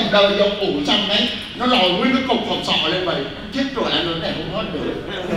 đời dầu ủ xong đấy nó lòi nguyên cái cục hộp sọ lên vậy, chết rồi anh lớn này không hết được.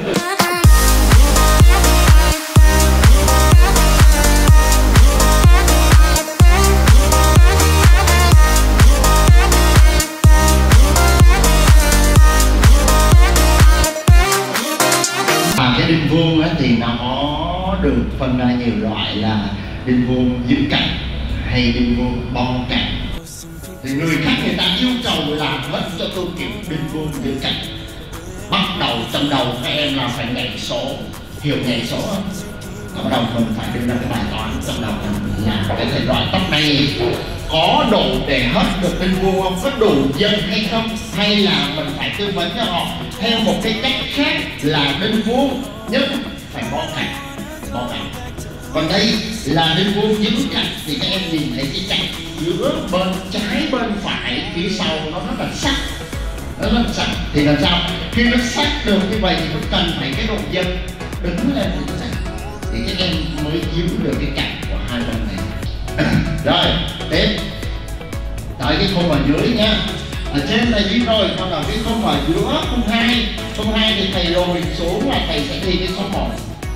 Cái đinh vuông thì nó được phân ra nhiều loại là đinh vuông giữ cạnh hay đinh vuông bo cạnh. Thì người khách người ta yêu cầu làm hết cho tôi kiểu đinh vuông giữ cạnh. Bắt đầu trong đầu các em là phải nhảy số, hiểu nhảy số không? Bắt đầu mình phải đưa ra cái bài toán trong đầu mình là cái thể loại tóc này có đủ để hết được đinh vuông không, có đủ dân hay không, hay là mình phải tư vấn cho họ theo một cái cách khác là đinh vuông nhưng phải bo cạnh, bo cạnh. Còn đây là đinh vuông giữ cạnh thì các em nhìn thấy cái cạnh giữa bên trái bên phải phía sau nó rất là sắc, nó rất là sắc. Thì làm sao khi nó sắc được như vậy thì nó cần phải cái độ dân đứng lên như thế này thì các em mới giữ được cái cạnh của hai bên này. Rồi tiếp tới cái khung ở dưới nhá. Ở trên là gì rồi, còn ở cái khung ở giữa khung 2 thì thầy lùi xuống là thầy sẽ ghi cái số 1.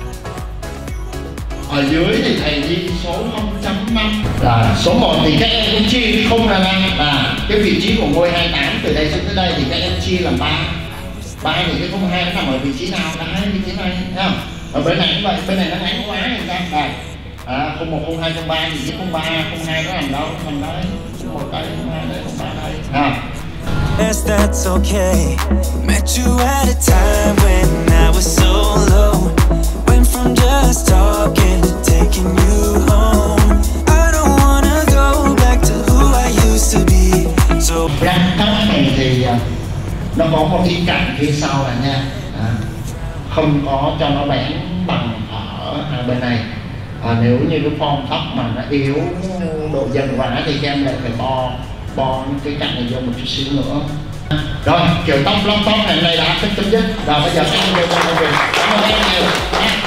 Ở dưới thì thầy ghi số 0.5 là số 1 thì các em cũng chia cái khung ra là cái vị trí của ngôi 28 từ đây xuống tới đây thì các em chia làm 3 thì cái khung 2 nó nằm ở vị trí nào, là hai vị trí này thấy không? Ở bên này cũng vậy, bên này nó ngắn quá thì sao? Khung 1, khung 2, khung 3 thì cái khung 3, khung 2 nó nằm đâu? Nằm đây, khung 1 đây, khung 2 đây, khung 3 đây. Yes, that's okay. Met you at a time when I was so low. Went from just talking to taking you home. I don't wanna go back to who I used to be. So răng tóc này thì nó có một cái cạnh phía sau là nha, không có cho nó bén bằng ở hai bên này. Nếu như cái form tóc mà nó yếu độ dần quá thì các em lại phải bo cái cạnh này vô một chút xíu nữa. Rồi kiểu tóc lông tóc này đã chấm dứt. Rồi bây giờ các em đều làm việc. Cảm ơn em nhiều.